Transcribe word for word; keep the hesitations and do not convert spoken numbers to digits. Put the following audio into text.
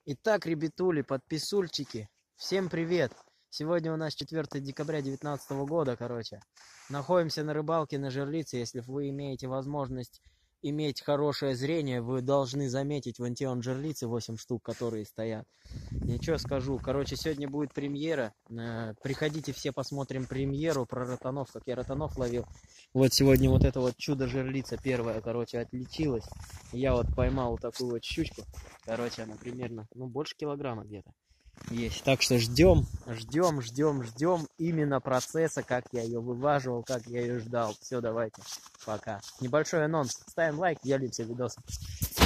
Итак, ребятули, подписульчики, всем привет! Сегодня у нас четвёртое декабря две тысячи девятнадцатого года, короче. Находимся на рыбалке на жерлице. Если вы имеете возможность иметь хорошее зрение, вы должны заметить вон те он жерлицы, восемь штук, которые стоят. Ничего скажу, короче, сегодня будет премьера. Приходите все, посмотрим премьеру про ротанов, как я ротанов ловил. Вот сегодня вот это вот чудо-жерлица первая, короче, отличилась. Я вот поймал такую вот щучку. Короче, она примерно, ну, больше килограмма где-то есть. Так что ждем, ждем, ждем, ждем именно процесса, как я ее вываживал, как я ее ждал. Все, давайте, пока. Небольшой анонс. Ставим лайк, делимся видосом.